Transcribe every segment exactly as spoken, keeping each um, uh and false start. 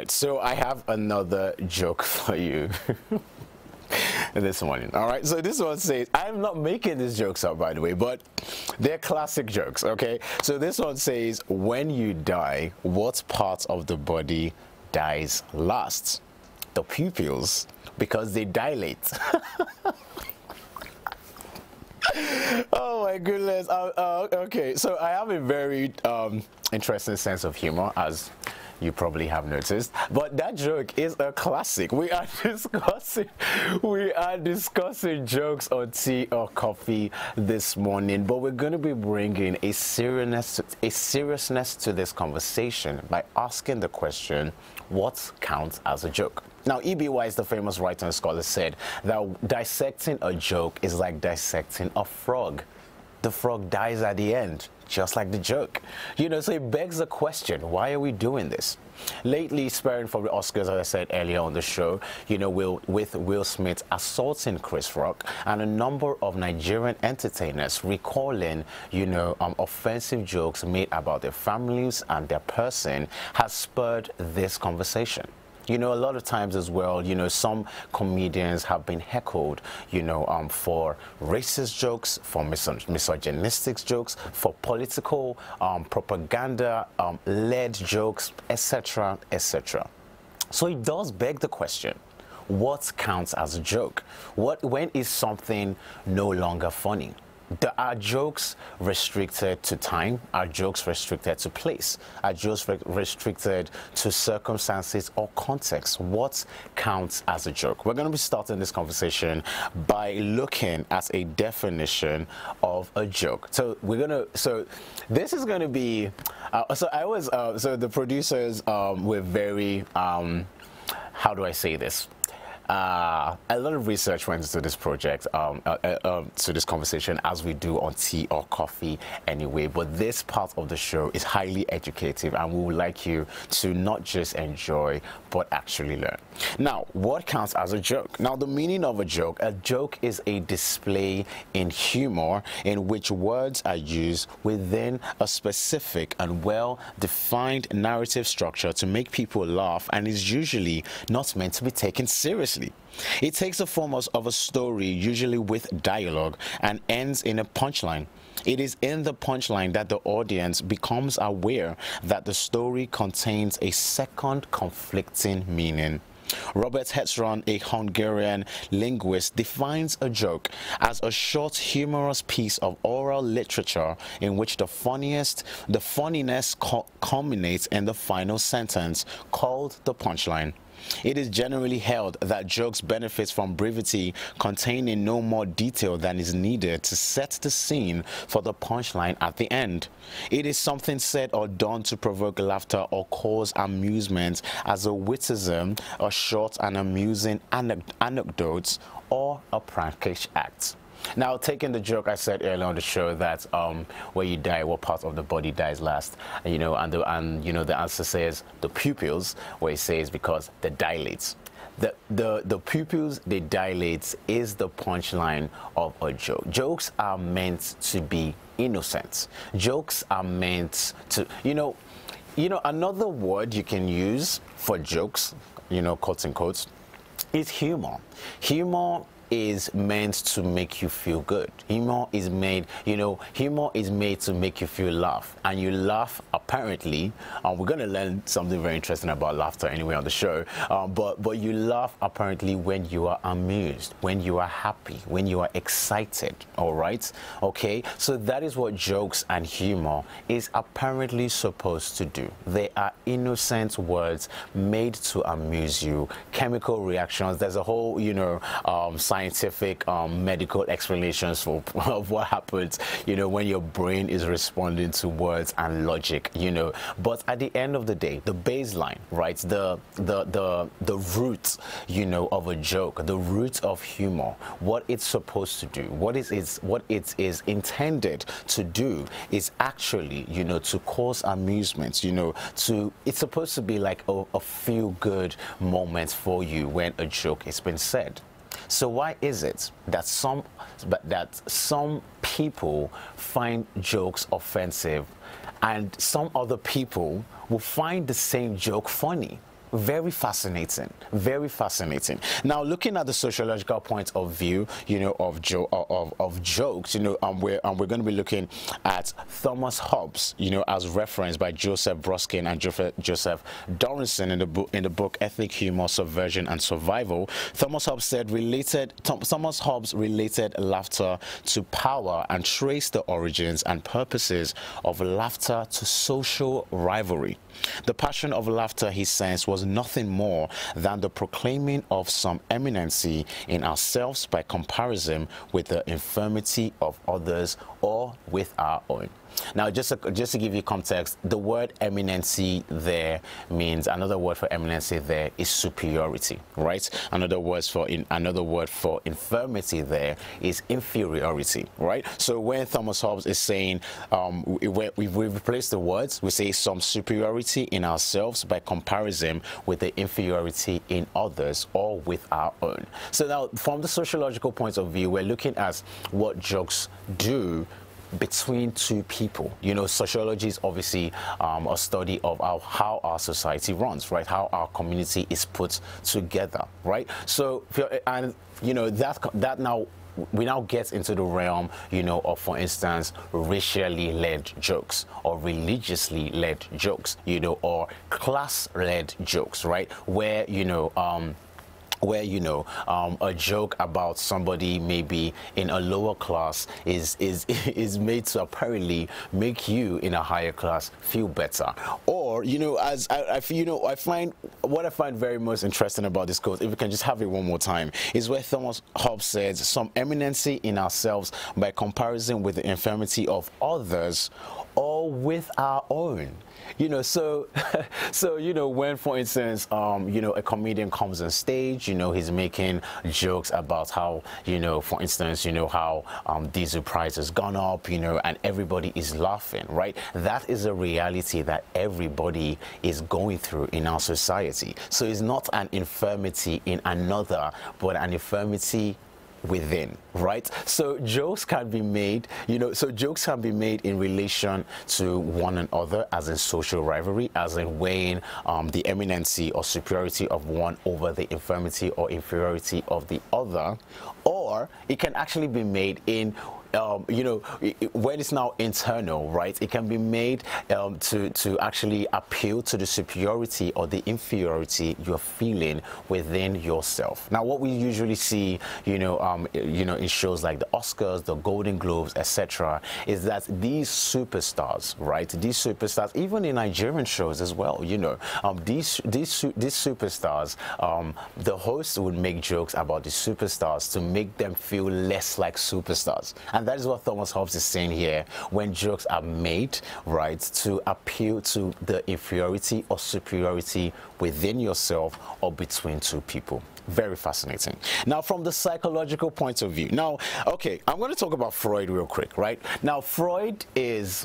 right, so I have another joke for you this morning. All right, so this one says, I'm not making these jokes up, by the way, but they're classic jokes. Okay, so this one says, when you die, what part of the body dies last? The pupils, because they dilate. Oh my goodness. Uh, uh, okay, so I have a very um, interesting sense of humor, as you probably have noticed, but that joke is a classic. We are discussing we are discussing jokes on tea or coffee this morning, but we're going to be bringing a seriousness a seriousness to this conversation by asking the question, what counts as a joke? Now, E B Wise, the famous writer and scholar, said that dissecting a joke is like dissecting a frog. The frog dies at the end, just like the joke. You know, so it begs the question, why are we doing this? Lately, sparing for the Oscars, as I said earlier on the show, you know, Will, with Will Smith assaulting Chris Rock and a number of Nigerian entertainers recalling, you know, um, offensive jokes made about their families and their person, has spurred this conversation. You know, a lot of times as well, you know, some comedians have been heckled, you know, um, for racist jokes, for misog misogynistic jokes, for political um, propaganda-led um, jokes, et cetera, et cetera. So it does beg the question, what counts as a joke? What, when is something no longer funny? The, are jokes restricted to time? Are jokes restricted to place? Are jokes re restricted to circumstances or context? What counts as a joke? We're going to be starting this conversation by looking at a definition of a joke. So we're going to, so this is going to be, uh, so I was, uh, so the producers um, were very, um, how do I say this? Uh, a lot of research went into this project, um, uh, uh, uh, to this conversation, as we do on tea or coffee anyway. But this part of the show is highly educative, and we would like you to not just enjoy, but actually learn. Now, what counts as a joke? Now, the meaning of a joke, a joke is a display in humor in which words are used within a specific and well-defined narrative structure to make people laugh, and is usually not meant to be taken seriously. It takes the form of a story, usually with dialogue, and ends in a punchline. It is in the punchline that the audience becomes aware that the story contains a second conflicting meaning. Robert Hetzron, a Hungarian linguist, defines a joke as a short, humorous piece of oral literature in which the funniest, the funniness culminates in the final sentence, called the punchline. It is generally held that jokes benefit from brevity, containing no more detail than is needed to set the scene for the punchline at the end. It is something said or done to provoke laughter or cause amusement, as a witticism, a short and amusing anecdote, or a prankish act. Now, taking the joke I said earlier on the show that um, where you die, what part of the body dies last? You know, and the, and you know the answer says the pupils, where it says because they dilate. The the the pupils, they dilate is the punchline of a joke. Jokes are meant to be innocent. Jokes are meant to, you know, you know another word you can use for jokes, you know, quotes and quotes, is humor. Humor is meant to make you feel good. Humor is made, you know, humor is made to make you feel laugh. And you laugh, apparently, um, we're going to learn something very interesting about laughter anyway on the show, um, but, but you laugh apparently when you are amused, when you are happy, when you are excited, all right? Okay, so that is what jokes and humor is apparently supposed to do. They are innocent words made to amuse you, chemical reactions. There's a whole, you know, um, science scientific um, medical explanations for of what happens, you know, when your brain is responding to words and logic, you know. But at the end of the day, the baseline, right, the the the the root, you know, of a joke, the root of humor, what it's supposed to do, what is it's what it is intended to do, is actually, you know, to cause amusement, you know, to it's supposed to be like a, a feel good moment for you when a joke has been said. So why is it that some but that some people find jokes offensive and some other people will find the same joke funny? very fascinating, very fascinating. Now, looking at the sociological point of view, you know, of jo of, of jokes, you know, um, we're um, we're going to be looking at Thomas Hobbes, you know, as referenced by Joseph Bruskin and Joseph Joseph Dorrinson in the book in the book Ethnic Humor, Subversion and Survival. Thomas Hobbes said related Thomas Hobbes related laughter to power and traced the origins and purposes of laughter to social rivalry. The passion of laughter, he says, was nothing more than the proclaiming of some eminency in ourselves by comparison with the infirmity of others or with our own. Now, just to, just to give you context, the word eminency there means, another word for eminency there is superiority, right? Another word for in another word for infirmity there is inferiority, right? So when Thomas Hobbes is saying, um, we, we, we replace the words, we say some superiority in ourselves by comparison with the inferiority in others or with our own. So now, from the sociological point of view, we're looking at what jokes do between two people. You know, sociology is obviously um, a study of our, how our society runs, right? How our community is put together, right? So, and you know, that that now we now get into the realm, you know, of, for instance, racially led jokes or religiously led jokes, you know, or class led jokes, right? Where, you know, um, where, you know, um, a joke about somebody maybe in a lower class is is is made to apparently make you in a higher class feel better. Or, you know, as I, I you know, I find what I find very most interesting about this quote, if we can just have it one more time, is where Thomas Hobbes says, some eminency in ourselves by comparison with the infirmity of others or with our own. You know, so, so, you know, when, for instance, um, you know, a comedian comes on stage, you know, he's making jokes about how, you know, for instance, you know, how um, diesel price has gone up, you know, and everybody is laughing, right? That is a reality that everybody is going through in our society. So it's not an infirmity in another, but an infirmity within, right? So jokes can be made, you know, so jokes can be made in relation to one another, as in social rivalry, as in weighing um, the eminency or superiority of one over the infirmity or inferiority of the other, or it can actually be made in Um, you know, it, when it's now internal, right, it can be made um, to, to actually appeal to the superiority or the inferiority you're feeling within yourself. Now, what we usually see, you know, um, you know, in shows like the Oscars, the Golden Globes, et cetera, is that these superstars, right, these superstars, even in Nigerian shows as well, you know, um, these, these, these superstars, um, the host would make jokes about the superstars to make them feel less like superstars. And that is what Thomas Hobbes is saying here, when jokes are made, right, to appeal to the inferiority or superiority within yourself or between two people. Very fascinating. Now, from the psychological point of view, now, okay, I'm going to talk about Freud real quick, right? Now, Freud is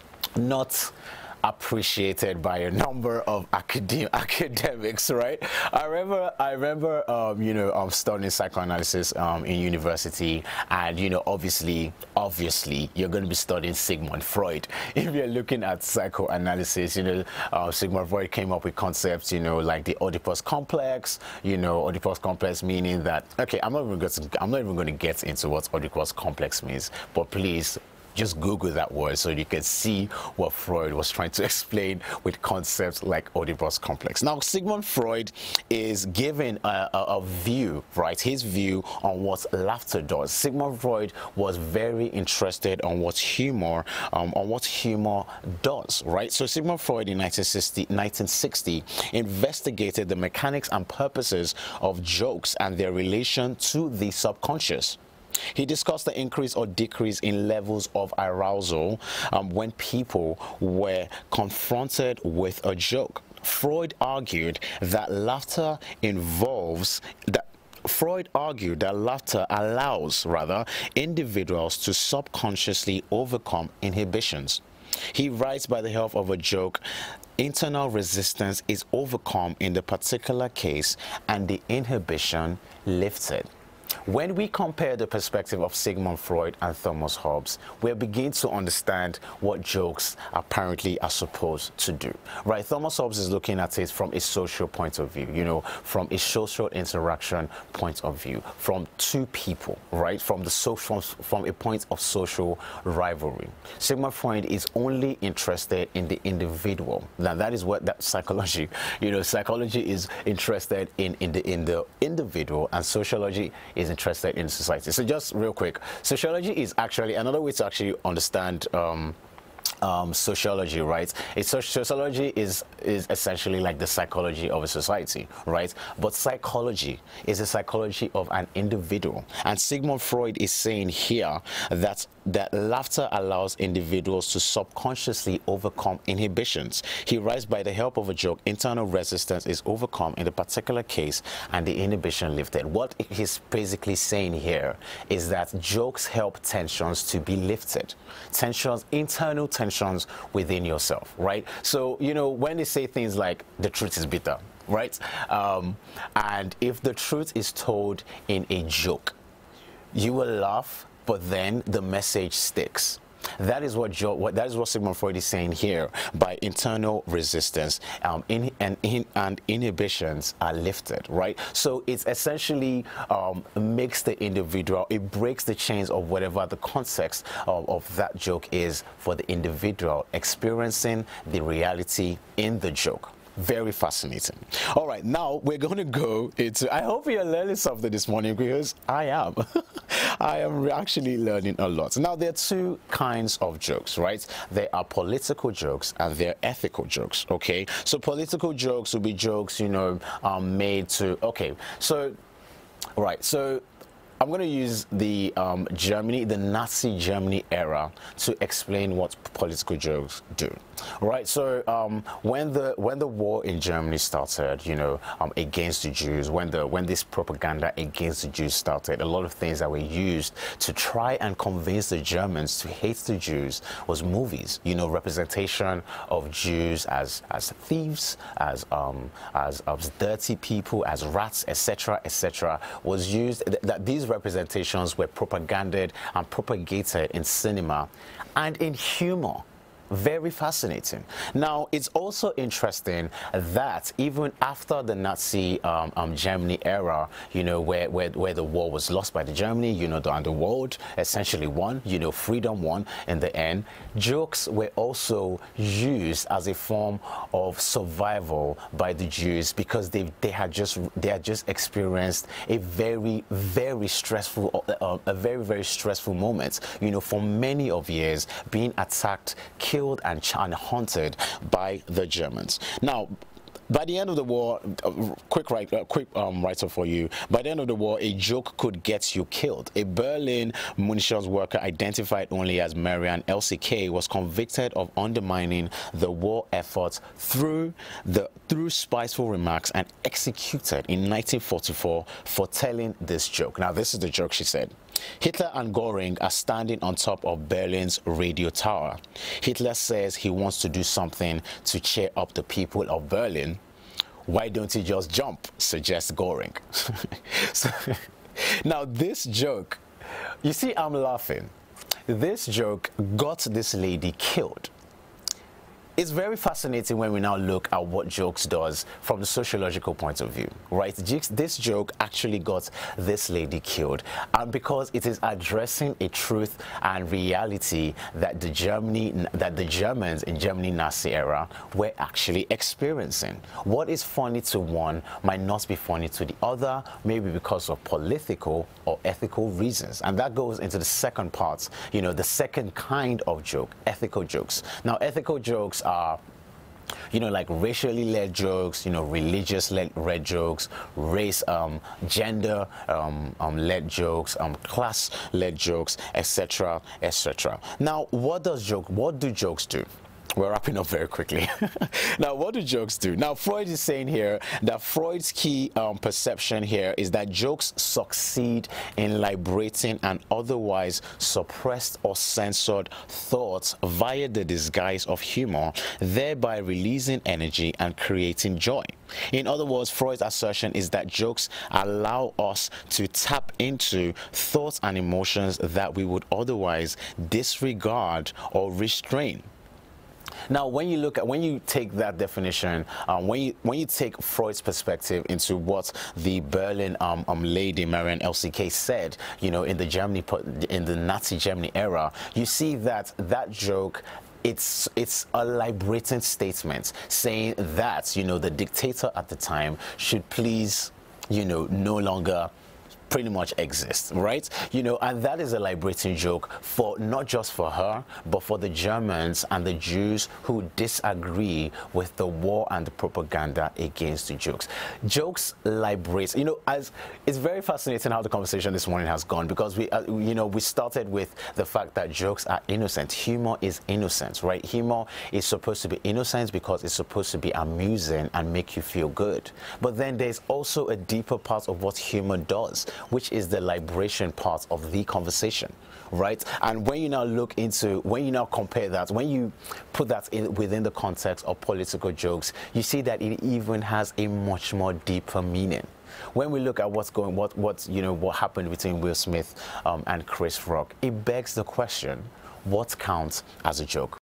not appreciated by a number of academic academics, right? I remember, I remember, um, you know, um, studying psychoanalysis um, in university, and you know, obviously, obviously, you're going to be studying Sigmund Freud. If you're looking at psychoanalysis, you know, uh, Sigmund Freud came up with concepts, you know, like the Oedipus complex. You know, Oedipus complex meaning that, okay, I'm not even going to, I'm not even going to get into what Oedipus complex means, but please, just Google that word so you can see what Freud was trying to explain with concepts like Oedipus complex. Now, Sigmund Freud is giving a, a, a view, right, his view on what laughter does. Sigmund Freud was very interested on what humor, um, on what humor does, right? So Sigmund Freud in nineteen sixty investigated the mechanics and purposes of jokes and their relation to the subconscious. He discussed the increase or decrease in levels of arousal um, when people were confronted with a joke. Freud argued that laughter involves that Freud argued that laughter allows, rather, individuals to subconsciously overcome inhibitions. He writes, by the help of a joke, internal resistance is overcome in the particular case and the inhibition lifted. when we compare the perspective of Sigmund Freud and Thomas Hobbes, we begin to understand what jokes apparently are supposed to do, right? Thomas Hobbes is looking at it from a social point of view, you know, from a social interaction point of view, from two people, right? From the so from, from a point of social rivalry. Sigmund Freud is only interested in the individual. Now that is what that psychology, you know, psychology is interested in in the in the individual, and sociology is interested in society. So just real quick, sociology is actually another way to actually understand um, Um, sociology, right? It's, sociology is is essentially like the psychology of a society, right? But psychology is a psychology of an individual, and Sigmund Freud is saying here that that laughter allows individuals to subconsciously overcome inhibitions. He writes, by the help of a joke, internal resistance is overcome in the particular case and the inhibition lifted. What he's basically saying here is that jokes help tensions to be lifted. Tensions, internal tensions within yourself, right? So, you know, when they say things like the truth is bitter, right? Um, and if the truth is told in a joke, you will laugh, but then the message sticks. That is what, Joe, what that is what Sigmund Freud is saying here. By internal resistance um, in, and, in, and inhibitions are lifted, right? So it's essentially um, makes the individual, it breaks the chains of whatever the context of, of that joke is for the individual experiencing the reality in the joke. Very fascinating. All right, now we're going to go into, I hope you're learning something this morning, because I am. I am actually learning a lot. Now, there are two kinds of jokes, right? There are political jokes and there are ethical jokes, okay? So political jokes will be jokes, you know, um, made to, okay, so, right, so I'm going to use the um, Germany, the Nazi Germany era to explain what political jokes do. Right. So um, when the when the war in Germany started, you know, um, against the Jews, when the when this propaganda against the Jews started, a lot of things that were used to try and convince the Germans to hate the Jews was movies. You know, representation of Jews as as thieves, as um, as, as dirty people, as rats, et cetera, et cetera, was used. Th that these representations were propaganded and propagated in cinema and in humor. Very fascinating. Now, it's also interesting that even after the Nazi um, um, Germany era, you know, where, where, where the war was lost by the Germany, you know, the, and the world essentially won, you know, freedom won in the end, jokes were also used as a form of survival by the Jews, because they, they had just they had just experienced a very, very stressful, uh, a very, very stressful moment, you know, for many of years, being attacked, killed, killed and, and hunted by the Germans. Now, by the end of the war, uh, quick write, uh, quick um, write-up for you. By the end of the war, a joke could get you killed. A Berlin munitions worker identified only as Marianne L C K was convicted of undermining the war efforts through the through spiteful remarks and executed in nineteen forty-four for telling this joke. Now, this is the joke she said. Hitler and Göring are standing on top of Berlin's radio tower. Hitler says he wants to do something to cheer up the people of Berlin. Why don't you just jump, suggests Göring. So, now, this joke, you see, I'm laughing. This joke got this lady killed. It's very fascinating when we now look at what jokes does from the sociological point of view, right? This joke actually got this lady killed, and because it is addressing a truth and reality that the Germany, that the Germans in Germany Nazi era were actually experiencing. What is funny to one might not be funny to the other, maybe because of political or ethical reasons, and that goes into the second part. You know, the second kind of joke, ethical jokes. Now, ethical jokes are, you know, like racially led jokes, you know, religious led, led jokes, race, um, gender um, um, led jokes, um, class led jokes, et cetera, et cetera. Now, what does joke? What do jokes do? we're wrapping up very quickly. Now, what do jokes do? Now, Freud is saying here that Freud's key um, perception here is that jokes succeed in liberating an otherwise suppressed or censored thoughts via the disguise of humor, thereby releasing energy and creating joy. In other words, Freud's assertion is that jokes allow us to tap into thoughts and emotions that we would otherwise disregard or restrain. Now, when you look at, when you take that definition, um, when you when you take Freud's perspective into what the Berlin um, um, lady Marianne L C K said, you know, in the Germany in the Nazi Germany era, you see that that joke, It's it's a liberating statement saying that, you know, the dictator at the time should please, you know, no longer pretty much exist, right? You know, and that is a liberating joke for not just for her, but for the Germans and the Jews who disagree with the war and the propaganda against the jokes. Jokes liberate. You know, as it's very fascinating how the conversation this morning has gone, because we, uh, you know, we started with the fact that jokes are innocent. Humor is innocent, right? Humor is supposed to be innocent because it's supposed to be amusing and make you feel good. But then there's also a deeper part of what humor does, which is the liberation part of the conversation, right? And when you now look into, when you now compare that, when you put that in within the context of political jokes, you see that it even has a much more deeper meaning. When we look at what's going, what, what you know, what happened between Will Smith um, and Chris Rock, it begs the question: what counts as a joke?